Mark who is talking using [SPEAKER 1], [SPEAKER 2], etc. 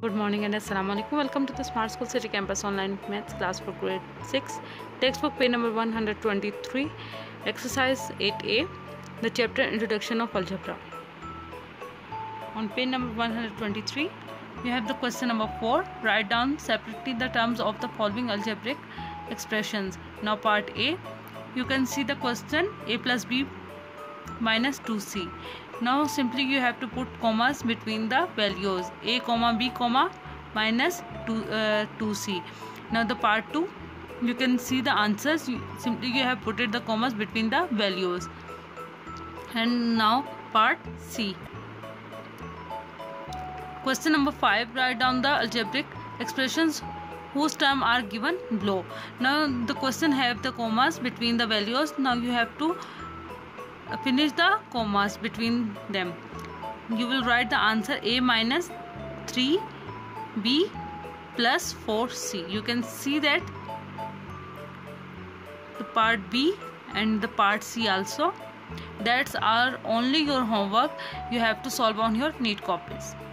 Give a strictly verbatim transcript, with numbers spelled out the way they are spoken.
[SPEAKER 1] Good morning and assalamu alaikum. Welcome to the Smart School City Campus Online Maths class for grade six. Textbook page number one hundred twenty-three. Exercise eight A. The chapter Introduction of Algebra. On page number one hundred twenty-three, you have the question number four. Write down separately the terms of the following algebraic expressions. Now part A. You can see the question A plus B minus two C. Now simply you have to put commas between the values a comma b comma minus two, uh, two c. Now the part two, you can see the answers. You, simply you have put it the commas between the values. And now part C. Question number five. Write down the algebraic expressions whose terms are given below. Now the question have the commas between the values. Now you have to finish the commas between them. You will write the answer a minus three b plus four c. You can see that the part B and the part C also. That's are only your homework. You have to solve on your neat copies.